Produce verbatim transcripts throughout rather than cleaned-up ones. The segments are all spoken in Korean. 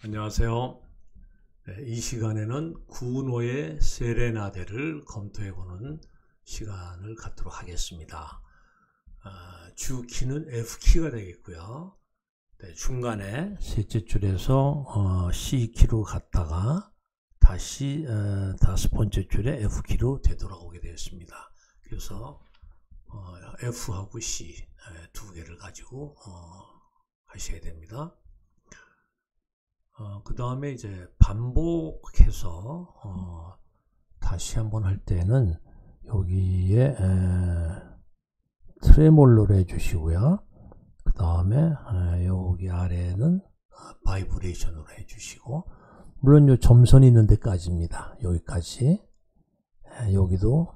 안녕하세요. 네, 이 시간에는 구노의 세레나데를 검토해보는 시간을 갖도록 하겠습니다. 아, 주 키는 F키가 되겠고요. 네, 중간에 셋째 줄에서 어, C키로 갔다가 다시 어, 다섯 번째 줄에 F키로 되돌아오게 되었습니다. 그래서 어, F하고 C 두 개를 가지고 어, 하셔야 됩니다. 어, 그 다음에 이제 반복해서 어, 다시 한번 할 때는 여기에 에, 트레몰로를 해주시고요. 그 다음에 여기 아래에는 바이브레이션으로 해주시고, 물론 요 점선이 있는 데까지입니다. 여기까지. 에, 여기도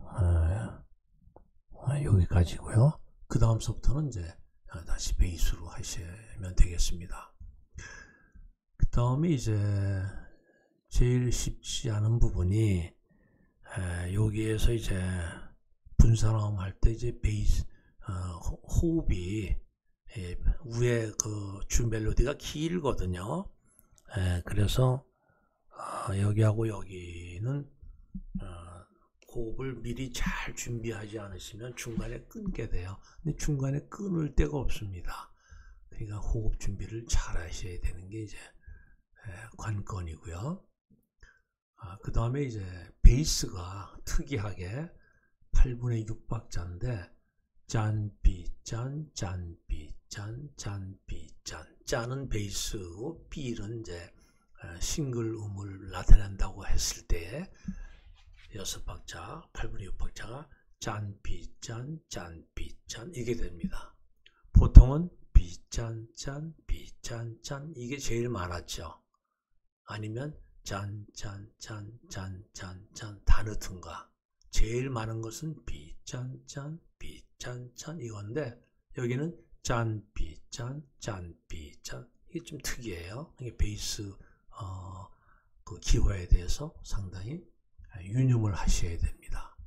에, 여기까지고요. 그 다음서부터는 이제 다시 베이스로 하시면 되겠습니다. 그 다음에 이제 제일 쉽지 않은 부분이 에, 여기에서 이제 분사나움 할 때 이제 베이스 어, 호흡이 에, 위에 그 주 멜로디가 길거든요. 에, 그래서 어, 여기하고 여기는 어, 호흡을 미리 잘 준비하지 않으시면 중간에 끊게 돼요. 근데 중간에 끊을 데가 없습니다. 그러니까 호흡 준비를 잘 하셔야 되는 게 이제 관건이고요. 아, 그 다음에 이제 베이스가 특이하게 팔분의 육 박자인데 짠, 비, 짠, 짠, 비, 짠, 짠, 비, 짠. 짠은 베이스고 비는 이제 싱글 음을 나타낸다고 했을 때 여섯 박자, 팔분의 육 박자가 짠, 비, 짠, 짠, 비, 짠 이게 됩니다. 보통은 비, 짠, 짠, 비, 짠, 짠 이게 제일 많았죠. 아니면 짠, 짠, 짠, 짠, 짠, 짠 다 넣던가. 제일 많은 것은 비, 짠, 짠, 비, 짠, 짠 이건데 여기는 짠, 비, 짠, 짠, 비, 짠 이게 좀 특이해요. 이게 베이스 어, 그 기호에 대해서 상당히 유념을 하셔야 됩니다.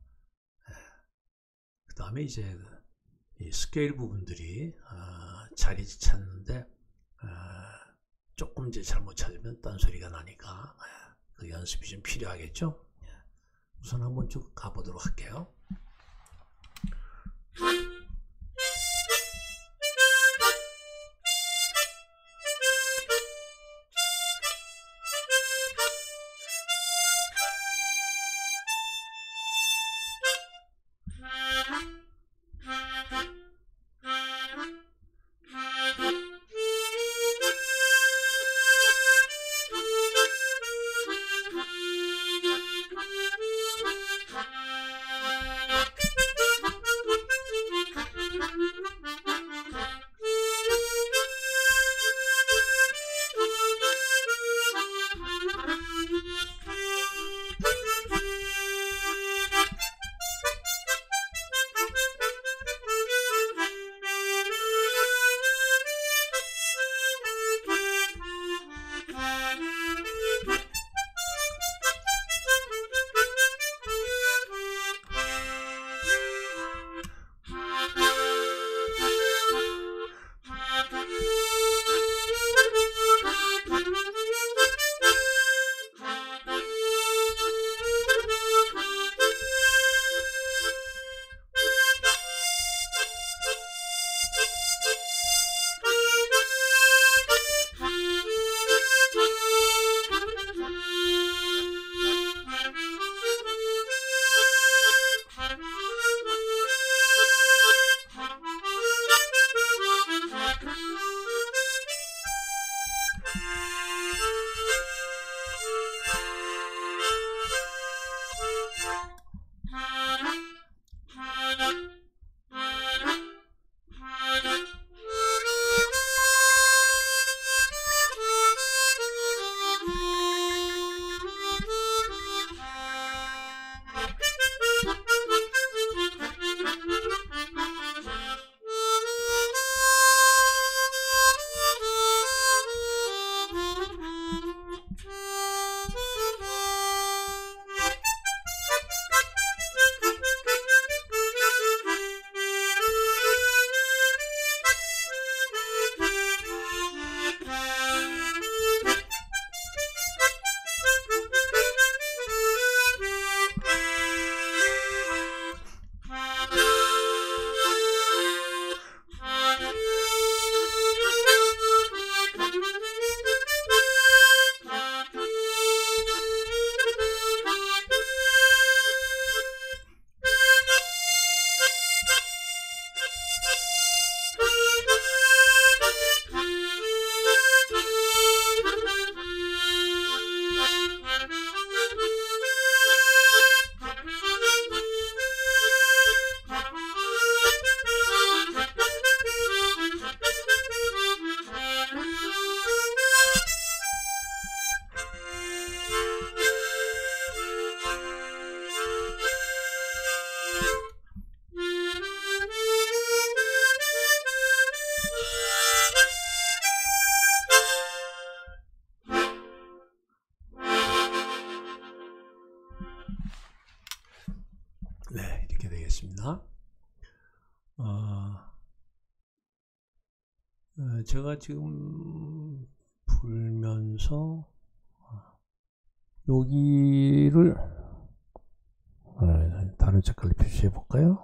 그 다음에 이제 이 스케일 부분들이 어, 자리 찾는데 어, 조금 이제 잘못 찾으면 딴소리가 나니까 그 연습이 좀 필요하겠죠. 우선 한번 쭉 가보도록 할게요. 네, 이렇게 되겠습니다. 어, 어, 제가 지금 불면서 여기를 어, 다른 색깔로 표시해 볼까요?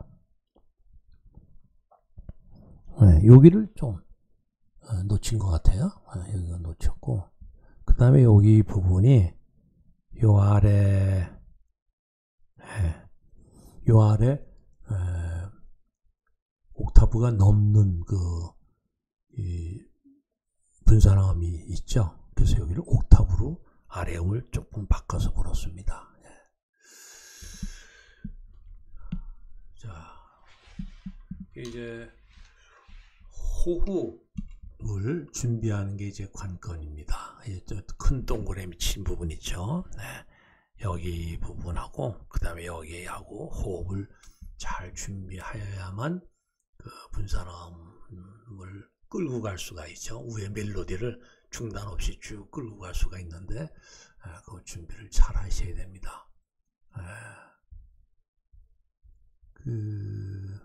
네, 여기를 좀 어, 놓친 것 같아요. 어, 여기가 놓쳤고, 그 다음에 여기 부분이 요 아래, 네, 요 아래 에, 옥타브가 넘는 그 이 분산음이 있죠. 그래서 여기를 옥타브로 아래음을 조금 바꿔서 불었습니다. 예. 자, 이제 호흡을 준비하는 게 이제 관건입니다. 큰 동그라미 친 부분 있죠. 네. 여기 부분하고 그 다음에 여기하고 호흡을 잘 준비하여야만 그 분산음을 끌고 갈 수가 있죠. 위에 멜로디를 중단 없이 쭉 끌고 갈 수가 있는데 그 준비를 잘 하셔야 됩니다. 그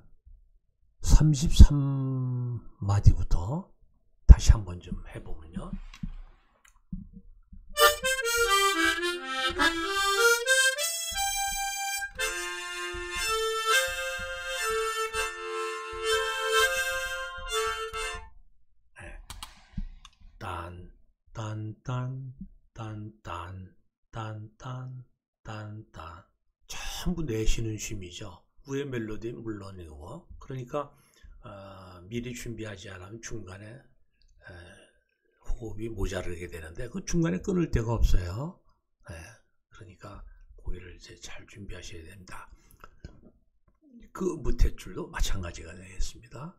삼십삼 마디부터 다시 한번 좀 해보면요. 딴, 딴, 딴, 딴, 딴, 딴, 딴, 딴, 딴. 전부 내쉬는 쉼이죠. 위에 멜로디는 물론이고. 그러니까 어, 미리 준비하지 않으면 중간에 에, 호흡이 모자르게 되는데 그 중간에 끊을 데가 없어요. 네, 그러니까 고기를 이제 잘 준비하셔야 됩니다. 그 밑에 줄도 마찬가지가 되겠습니다.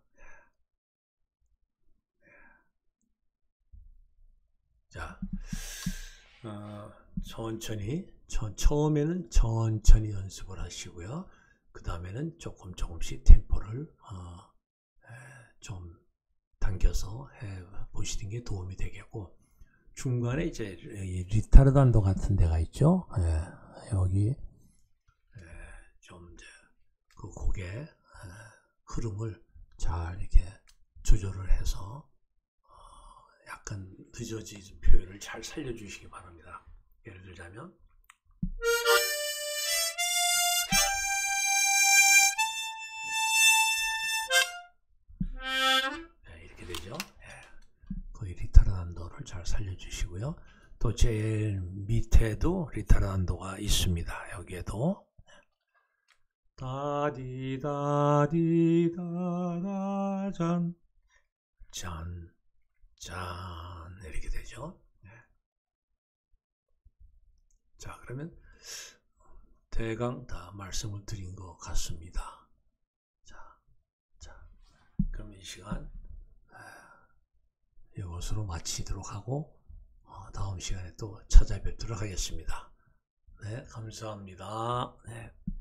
자, 어, 천천히, 천, 처음에는 천천히 연습을 하시고요. 그 다음에는 조금 조금씩 템포를 어, 에, 좀 당겨서 해 보시는 게 도움이 되겠고, 중간에 이제 리타르단도 같은 데가 있죠. 에, 여기 에, 좀 이제 그 곡의 에, 흐름을 잘 이렇게 조절을 해서 약간 늦어진 표현을 잘 살려주시기 바랍니다. 예를 들자면 네, 이렇게 되죠. 네, 거의 리타르단도를 잘 살려주시고요. 또 제일 밑에도 리타르단도가 있습니다. 여기에도 다디다디다다 잔 짠 짠 이렇게 되죠. 네. 자, 그러면 대강 다 말씀을 드린 것 같습니다. 자, 자, 그럼 이 시간 이것으로 마치도록 하고 어, 다음 시간에 또 찾아뵙도록 하겠습니다. 네, 감사합니다. 네.